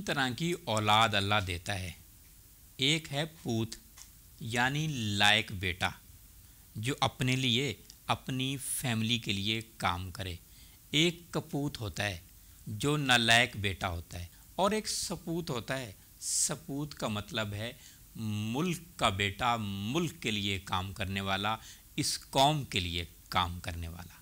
तरह की औलाद अल्लाह देता है। एक है पूत यानी लायक बेटा जो अपने लिए अपनी फैमिली के लिए काम करे। एक कपूत होता है जो नालायक बेटा होता है, और एक सपूत होता है। सपूत का मतलब है मुल्क का बेटा, मुल्क के लिए काम करने वाला, इस कौम के लिए काम करने वाला।